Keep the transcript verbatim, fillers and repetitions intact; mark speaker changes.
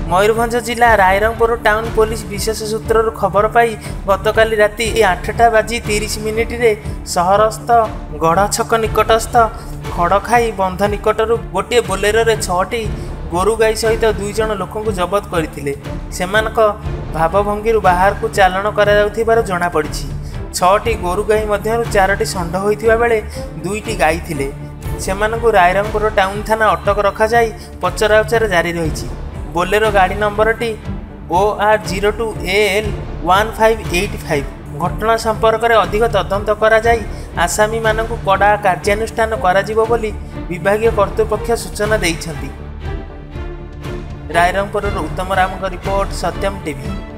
Speaker 1: मयूरभंज जिला Rairangpur town police विशेष सूत्रर खबर पाई गतकाली राति आठटा बाजी तीस मिनिट रे सहरस्थ गढ़ छक निकटस्थ खड़खाई बंध निकटर गोटे बोलेरो रे छटी गोरु गाई सहित दुई जन लोक जबत करते भावभंगी बाहर को चालाण कर जना पड़ी। छटी गोरु गाई मध्य चारोटी षंढ होता बेले दुईटी गाई थिले। सेमानकु रायरंगपुर टाउन थाना अटक रखा जाई पचराउचर जारी रही। बोलेरो गाड़ी number T O R zero two A L one five eight five. घटना संपर्क में अधिक तदंत करा जाई आसामी मानकु कड़ा कार्यानुष्ठान कराजिबो बोली विभागीय कर्तृपक्ष सूचना देइछन्ति। रायरंगपुर उत्तम राम रिपोर्ट सत्यम टीवी।